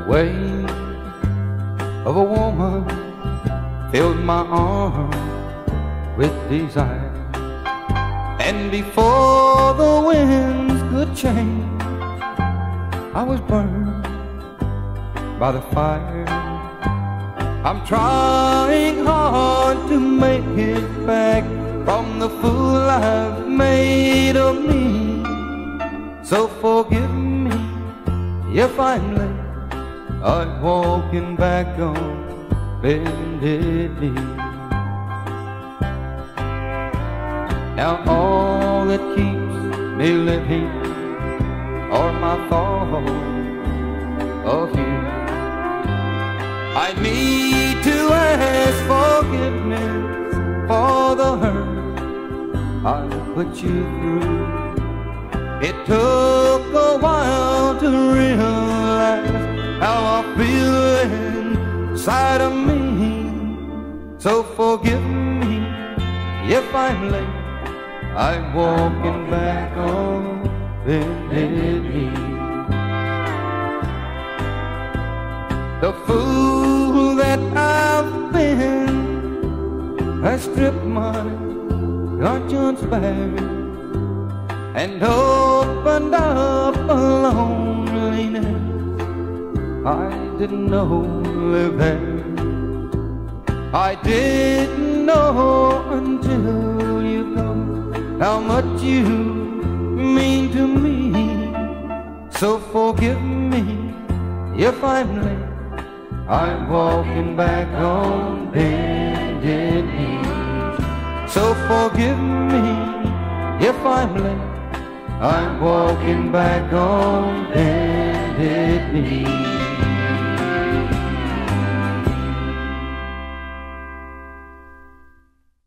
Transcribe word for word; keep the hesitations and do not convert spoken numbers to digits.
weight of a woman filled my arms with desire, and before the winds could change, I was burned by the fire. I'm trying hard to make it back from the fool I've made of me. So forgive me if I'm late, I'm walking back on bended knee. Now all that keeps me living are my thoughts of you. I need to ask forgiveness for the hurt I put you through. It took a while to realize how I feel inside of me. So forgive me if I'm late, I'm walking back on bended knee. The fool that I've been has stripped my conscience bare and opened up a loneliness I didn't know lived there. I didn't know until you come how much you mean to me. So forgive me if I'm late, I'm walking back on bended knee. So forgive me if I'm late, I'm walking back on bended knee.